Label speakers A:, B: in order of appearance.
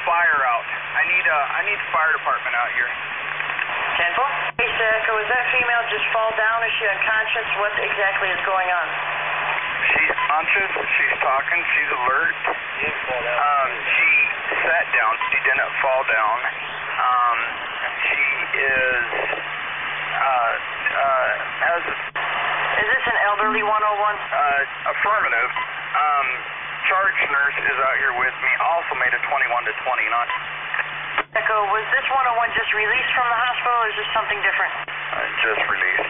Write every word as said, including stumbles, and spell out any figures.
A: fire out. I need uh, I need the fire department out here.
B: ten four? Hey, Echo, is that female just fall down? Is she unconscious? What exactly is going on?
A: She's conscious. She's talking. She's alert. Um, she sat down. She didn't fall down. Um, she is uh, uh, has.
B: Is this an elderly one oh one?
A: Uh, affirmative. Um, charge nurse is out here with me. Also made a twenty-one to twenty-nine.
B: Echo, was this one oh one just released from the hospital, or is this something different?
A: Uh, just released.